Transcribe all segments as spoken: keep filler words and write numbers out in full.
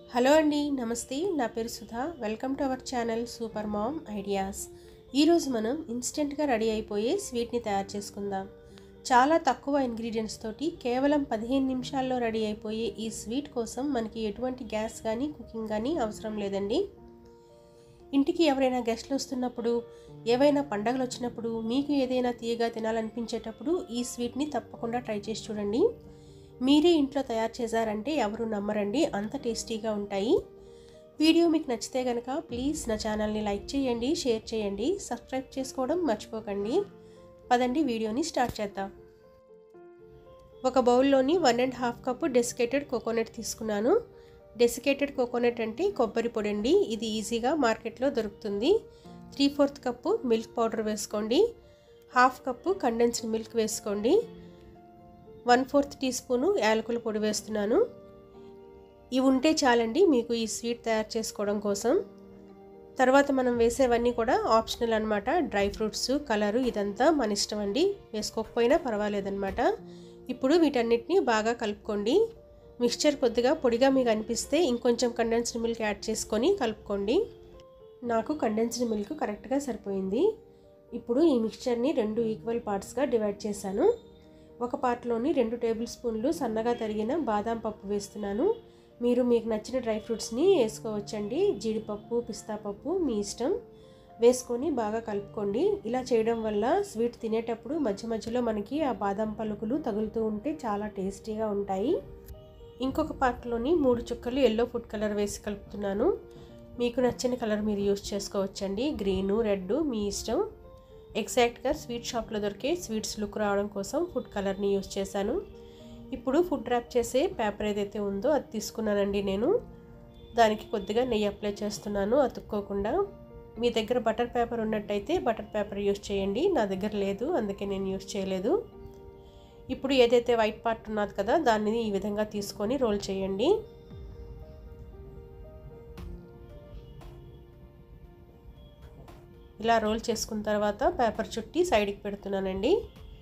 Hello అండి, నమస్తే. నా పేరు Sudha. Welcome to our channel super mom ideas. ఈరోజు మనం ఇన్స్టెంట్గా రెడీ అయిపోయే స్వీట్ని తయారు చేసుకుందాం. చాలా తక్కువ ఇంగ్రీడియంట్స్ తోటి కేవలం పదిహేను నిమిషాల్లో రెడీ అయిపోయే ఈ స్వీట్ కోసం మనకి ఎటువంటి గ్యాస్ కానీ కుకింగ్ కానీ అవసరం లేదండి. ఇంటికి ఎవరైనా గెస్ట్లు వస్తున్నప్పుడు, ఏవైనా పండగలు వచ్చినప్పుడు, మీకు ఏదైనా తీయగా తినాలనిపించేటప్పుడు ఈ స్వీట్ని తప్పకుండా ట్రై చేసి చూడండి. మీరే ఇంట్లో తయారు చేశారంటే ఎవరు నమ్మరండి, అంత టేస్టీగా ఉంటాయి. వీడియో మీకు నచ్చితే కనుక ప్లీజ్ నా ఛానల్ని లైక్ చేయండి, షేర్ చేయండి, సబ్స్క్రైబ్ చేసుకోవడం మర్చిపోకండి. పదండి వీడియోని స్టార్ట్ చేద్దాం. ఒక బౌల్లోని one and half cup desiccated coconut తీసుకున్నాను. డెసికేటెడ్ కోకోనట్ అంటే కొబ్బరి పొడి అండి. ఇది ఈజీగా మార్కెట్లో దొరుకుతుంది. Three fourth cup milk powder వేసుకోండి. హాఫ్ కప్పు కండెన్స్డ్ మిల్క్ వేసుకోండి. వన్ ఫోర్త్ టీ స్పూను యాలకుల పొడి వేస్తున్నాను. ఇవి ఉంటే చాలండి మీకు ఈ స్వీట్ తయారు చేసుకోవడం కోసం. తర్వాత మనం వేసేవన్నీ కూడా ఆప్షనల్ అనమాట. డ్రై ఫ్రూట్స్, కలరు ఇదంతా మన ఇష్టం అండి, వేసుకోకపోయినా పర్వాలేదన్నమాట. ఇప్పుడు వీటన్నిటిని బాగా కలుపుకోండి. మిక్స్చర్ కొద్దిగా పొడిగా మీకు అనిపిస్తే ఇంకొంచెం కండెన్స్డ్ మిల్క్ యాడ్ చేసుకొని కలుపుకోండి. నాకు కండెన్స్డ్ మిల్క్ కరెక్ట్గా సరిపోయింది. ఇప్పుడు ఈ మిక్స్చర్ని రెండు ఈక్వల్ పార్ట్స్గా డివైడ్ చేశాను. ఒక పార్ట్లోని రెండు టేబుల్ స్పూన్లు సన్నగా తరిగిన బాదం పప్పు వేస్తున్నాను. మీరు మీకు నచ్చిన డ్రై ఫ్రూట్స్ని వేసుకోవచ్చండి. జీడిపప్పు, పిస్తా పప్పు మీ ఇష్టం. వేసుకొని బాగా కలుపుకోండి. ఇలా చేయడం వల్ల స్వీట్ తినేటప్పుడు మధ్య మధ్యలో మనకి ఆ బాదం పలుకులు తగులుతూ ఉంటే చాలా టేస్టీగా ఉంటాయి. ఇంకొక పార్ట్లోని మూడు చుక్కలు ఎల్లో ఫుడ్ కలర్ వేసి కలుపుతున్నాను. మీకు నచ్చిన కలర్ మీరు యూస్ చేసుకోవచ్చండి. గ్రీను, రెడ్ మీ ఇష్టం. ఎగ్జాక్ట్గా స్వీట్ షాప్లో దొరికే స్వీట్స్ లుక్ రావడం కోసం ఫుడ్ కలర్ని యూస్ చేశాను. ఇప్పుడు ఫుడ్ ర్యాప్ చేసే పేపర్ ఏదైతే ఉందో అది తీసుకున్నానండి నేను. దానికి కొద్దిగా నెయ్యి అప్లై చేస్తున్నాను అతుక్కోకుండా. మీ దగ్గర బటర్ పేపర్ ఉన్నట్టయితే బటర్ పేపర్ యూస్ చేయండి. నా దగ్గర లేదు, అందుకే నేను యూస్ చేయలేదు. ఇప్పుడు ఏదైతే వైట్ పార్ట్ ఉన్నది కదా, దాన్ని ఈ విధంగా తీసుకొని రోల్ చేయండి. ఇలా రోల్ చేసుకున్న తర్వాత పేపర్ చుట్టి సైడ్కి పెడుతున్నానండి.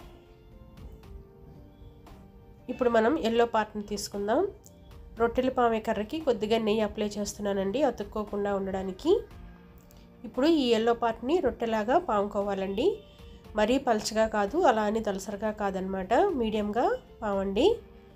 ఇప్పుడు మనం ఎల్లో పార్ట్ని తీసుకుందాం. రొట్టెల పామే కర్రకి కొద్దిగా నెయ్యి అప్లై చేస్తున్నానండి అతుక్కోకుండా ఉండడానికి. ఇప్పుడు ఈ ఎల్లో పార్ట్ని రొట్టెలాగా పాముకోవాలండి. మరీ పల్చగా కాదు, అలా అని దలసరగా కాదనమాట, మీడియంగా పామండి.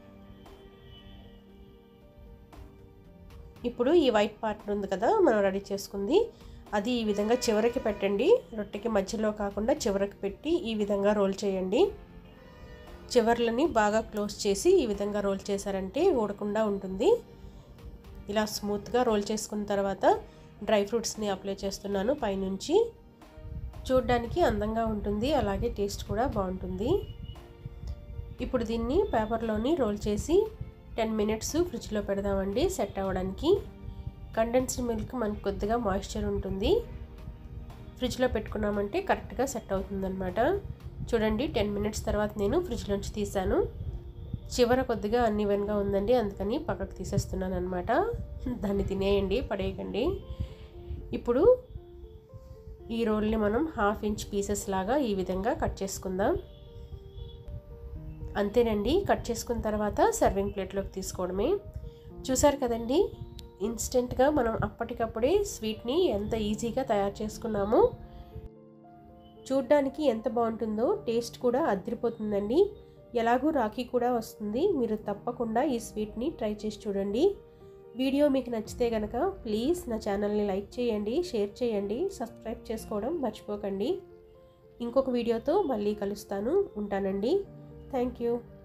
ఇప్పుడు ఈ వైట్ పార్ట్ ఉంది కదా మనం రెడీ చేసుకుంది, అది ఈ విధంగా చివరికి పెట్టండి. రొట్టెకి మధ్యలో కాకుండా చివరికి పెట్టి ఈ విధంగా రోల్ చేయండి. చివర్లని బాగా క్లోజ్ చేసి ఈ విధంగా రోల్ చేశారంటే ఊడకుండా ఉంటుంది. ఇలా స్మూత్గా రోల్ చేసుకున్న తర్వాత డ్రై ఫ్రూట్స్ని అప్లై చేస్తున్నాను పైనుంచి. చూడ్డానికి అందంగా ఉంటుంది, అలాగే టేస్ట్ కూడా బాగుంటుంది. ఇప్పుడు దీన్ని పేపర్లోని రోల్ చేసి టెన్ మినిట్స్ ఫ్రిడ్జ్లో పెడదామండి సెట్ అవ్వడానికి. కండెన్స్డ్ మిల్క్ మనకు కొద్దిగా మాయిశ్చర్ ఉంటుంది. ఫ్రిడ్జ్లో పెట్టుకున్నామంటే కరెక్ట్గా సెట్ అవుతుందన్నమాట. చూడండి, టెన్ మినిట్స్ తర్వాత నేను ఫ్రిడ్జ్లోంచి తీసాను. చివర కొద్దిగా అన్ఈవెన్గా ఉందండి, అందుకని పక్కకు తీసేస్తున్నాను అనమాట. దాన్ని తినేయండి, పడేయకండి. ఇప్పుడు ఈ రోల్ని మనం హాఫ్ ఇంచ్ పీసెస్ లాగా ఈ విధంగా కట్ చేసుకుందాం. అంతేనండి, కట్ చేసుకున్న తర్వాత సర్వింగ్ ప్లేట్లోకి తీసుకోవడమే. చూసారు కదండి, ఇన్స్టెంట్గా మనం అప్పటికప్పుడే స్వీట్ని ఎంత ఈజీగా తయారు చేసుకున్నాము. చూడ్డానికి ఎంత బాగుంటుందో, టేస్ట్ కూడా అదిరిపోతుందండి. ఎలాగూ రాఖీ కూడా వస్తుంది. మీరు తప్పకుండా ఈ స్వీట్ని ట్రై చేసి చూడండి. వీడియో మీకు నచ్చితే కనుక ప్లీజ్ నా ఛానల్ని లైక్ చేయండి, షేర్ చేయండి, సబ్స్క్రైబ్ చేసుకోవడం మర్చిపోకండి. ఇంకొక వీడియోతో మళ్ళీ కలుస్తాను. ఉంటానండి. Thank you.